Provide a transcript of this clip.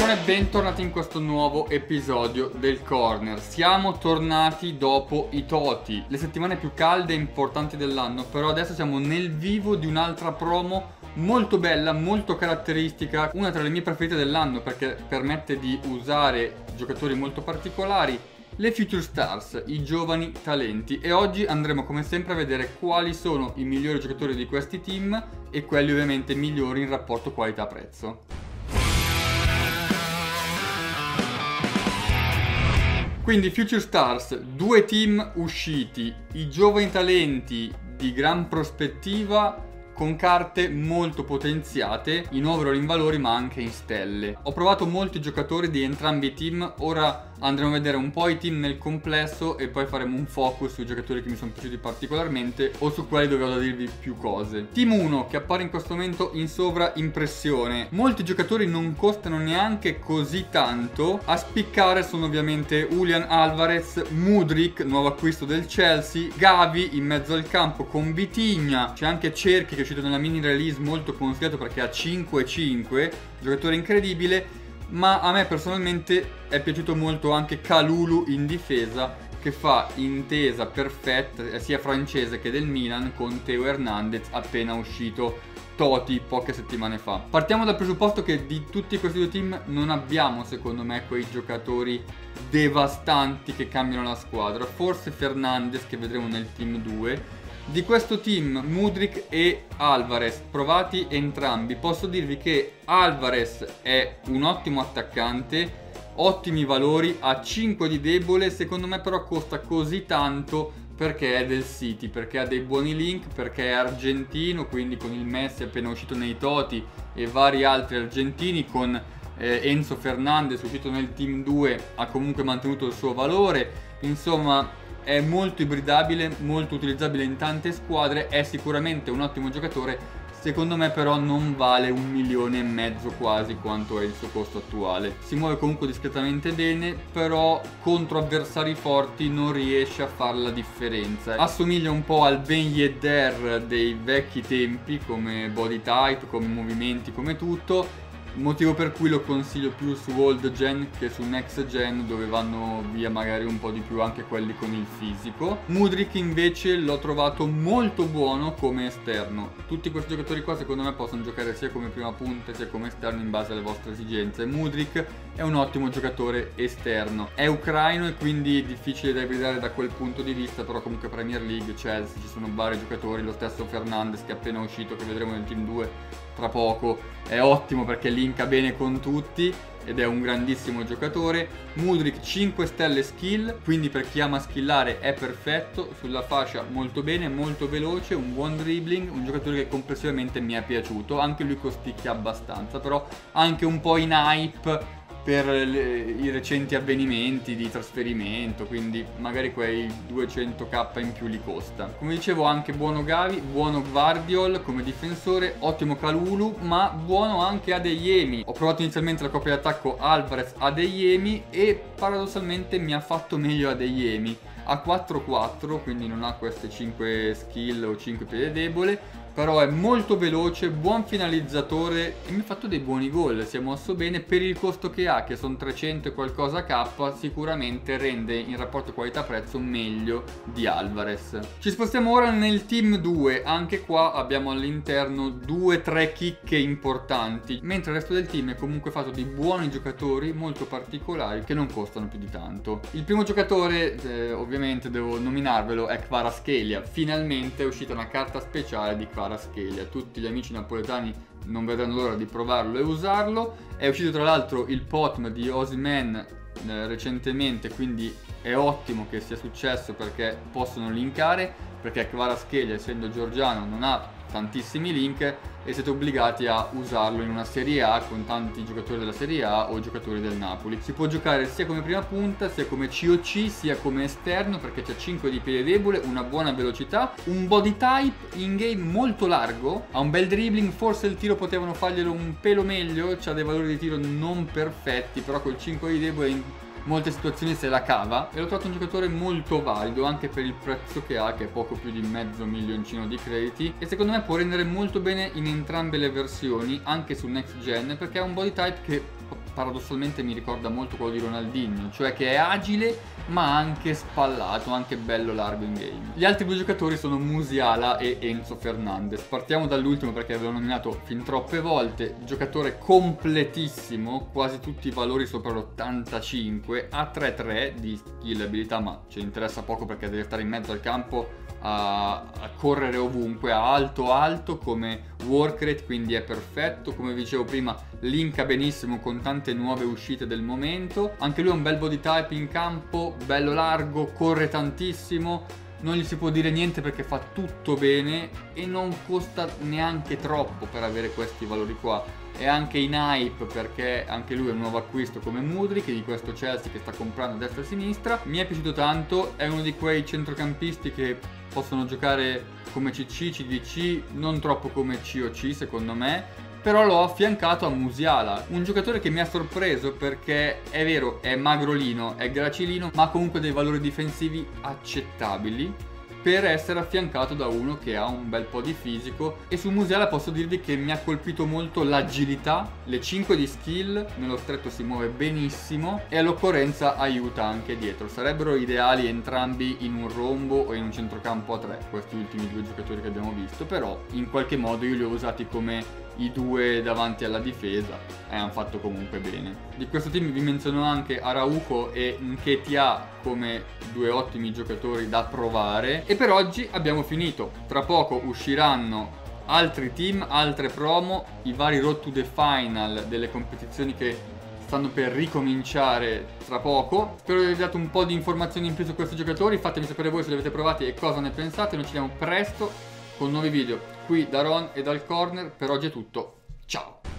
persone, bentornati in questo nuovo episodio del Corner. Siamo tornati dopo i Toti, le settimane più calde e importanti dell'anno, però adesso siamo nel vivo di un'altra promo molto bella, molto caratteristica, una tra le mie preferite dell'anno perché permette di usare giocatori molto particolari, le Future Stars, i giovani talenti, e oggi andremo come sempre a vedere quali sono i migliori giocatori di questi team e quelli ovviamente migliori in rapporto qualità-prezzo. Quindi Future Stars, due team usciti, i giovani talenti di gran prospettiva con carte molto potenziate in overall, in valori ma anche in stelle. Ho provato molti giocatori di entrambi i team, ora andremo a vedere un po' i team nel complesso e poi faremo un focus sui giocatori che mi sono piaciuti particolarmente o su quelli dove ho da dirvi più cose. Team 1 che appare in questo momento in sovraimpressione. Molti giocatori non costano neanche così tanto. A spiccare sono ovviamente Julian Alvarez, Mudryk, nuovo acquisto del Chelsea, Gavi in mezzo al campo con Vitinha, c'è anche Cerchi che è uscito nella mini release, molto consigliato perché ha 5-5, giocatore incredibile. Ma a me personalmente è piaciuto molto anche Kalulu in difesa, che fa intesa perfetta sia francese che del Milan con Theo Hernandez appena uscito Toti poche settimane fa. Partiamo dal presupposto che di tutti questi due team non abbiamo secondo me quei giocatori devastanti che cambiano la squadra. Forse Fernandes, che vedremo nel team 2. Di questo team, Mudryk e Alvarez, provati entrambi, posso dirvi che Alvarez è un ottimo attaccante, ottimi valori, ha 5 di debole, secondo me però costa così tanto perché è del City, perché ha dei buoni link, perché è argentino, quindi con il Messi appena uscito nei Toti e vari altri argentini, con Enzo Fernandez uscito nel team 2 ha comunque mantenuto il suo valore, insomma è molto ibridabile, molto utilizzabile in tante squadre, è sicuramente un ottimo giocatore, secondo me però non vale 1,5 milioni quasi quanto è il suo costo attuale. Si muove comunque discretamente bene, però contro avversari forti non riesce a fare la differenza. Assomiglia un po' al Ben Yedder dei vecchi tempi come body type, come movimenti, come tutto. Motivo per cui lo consiglio più su old gen che su next gen, dove vanno via magari un po' di più anche quelli con il fisico. Mudryk invece l'ho trovato molto buono come esterno. Tutti questi giocatori qua secondo me possono giocare sia come prima punta sia come esterno in base alle vostre esigenze. Mudryk è un ottimo giocatore esterno, è ucraino e quindi difficile da ibridare da quel punto di vista, però comunque Premier League, Chelsea, ci sono vari giocatori, lo stesso Fernandes che è appena uscito, che vedremo nel team 2 tra poco, è ottimo perché linka bene con tutti ed è un grandissimo giocatore. Mudryk 5 stelle skill, quindi per chi ama skillare è perfetto, sulla fascia molto bene, molto veloce, un buon dribbling, un giocatore che complessivamente mi è piaciuto, anche lui costicchia abbastanza, però anche un po' in hype per i recenti avvenimenti di trasferimento, quindi magari quei 200k in più li costa. Come dicevo anche buono Gavi, buono Gvardiol come difensore, ottimo Kalulu, ma buono anche Adeyemi. Ho provato inizialmente la coppia d'attacco Alvarez-Adeyemi e paradossalmente mi ha fatto meglio Adeyemi. Ha 4-4, quindi non ha queste 5 skill o 5 piede debole, però è molto veloce, buon finalizzatore e mi ha fatto dei buoni gol, si è mosso bene per il costo che ha, che sono 300 e qualcosa k, sicuramente rende in rapporto qualità-prezzo meglio di Alvarez. Ci spostiamo ora nel team 2, anche qua abbiamo all'interno 2-3 chicche importanti, mentre il resto del team è comunque fatto di buoni giocatori molto particolari che non costano più di tanto. Il primo giocatore, ovviamente devo nominarvelo, è Kvaratskhelia. Finalmente è uscita una carta speciale di Kvaratskhelia, tutti gli amici napoletani non vedranno l'ora di provarlo e usarlo. È uscito tra l'altro il POTM di Osimhen recentemente, quindi è ottimo che sia successo perché possono linkare, perché Kvaratskhelia essendo georgiano non ha tantissimi link e siete obbligati a usarlo in una Serie A con tanti giocatori della Serie A o giocatori del Napoli. Si può giocare sia come prima punta, sia come COC, sia come esterno perché c'è 5 di piede debole, una buona velocità, un body type in game molto largo, ha un bel dribbling, forse il tiro potevano farglielo un pelo meglio, c'ha dei valori di tiro non perfetti, però col 5 di debole in molte situazioni se la cava e l'ho trovato un giocatore molto valido anche per il prezzo che ha, che è poco più di mezzo milioncino di crediti, e secondo me può rendere molto bene in entrambe le versioni, anche sul next gen, perché ha un body type che paradossalmente mi ricorda molto quello di Ronaldinho, cioè che è agile ma anche spallato, anche bello largo in game. Gli altri due giocatori sono Musiala e Enzo Fernandez. Partiamo dall'ultimo perché ve l'ho nominato fin troppe volte. Giocatore completissimo, quasi tutti i valori sopra l'85, ha 3-3 di skill e abilità, ma ci interessa poco perché deve stare in mezzo al campo a correre ovunque, ha alto come work rate, quindi è perfetto. Come vi dicevo prima, linka benissimo con tante nuove uscite del momento. Anche lui ha un bel body type in campo, bello largo, corre tantissimo, non gli si può dire niente perché fa tutto bene e non costa neanche troppo per avere questi valori qua. È anche in hype perché anche lui è un nuovo acquisto come Mudryk, di questo Chelsea che sta comprando a destra e a sinistra. Mi è piaciuto tanto, è uno di quei centrocampisti che possono giocare come CC, CDC, non troppo come COC secondo me, però l'ho affiancato a Musiala, un giocatore che mi ha sorpreso perché è vero, è magrolino, è gracilino, ma ha comunque dei valori difensivi accettabili per essere affiancato da uno che ha un bel po' di fisico. E su Musiala posso dirvi che mi ha colpito molto l'agilità, le 5 di skill, nello stretto si muove benissimo e all'occorrenza aiuta anche dietro. Sarebbero ideali entrambi in un rombo o in un centrocampo a 3, questi ultimi due giocatori che abbiamo visto, però in qualche modo io li ho usati come i due davanti alla difesa e hanno fatto comunque bene. Di questo team vi menziono anche Araujo e Nketiah come due ottimi giocatori da provare. E per oggi abbiamo finito. Tra poco usciranno altri team, altre promo, i vari road to the final delle competizioni che stanno per ricominciare tra poco. Spero di avervi dato un po' di informazioni in più su questi giocatori. Fatemi sapere voi se li avete provati e cosa ne pensate. Noi ci vediamo presto con nuovi video qui da Ron e dal Corner. Per oggi è tutto, ciao!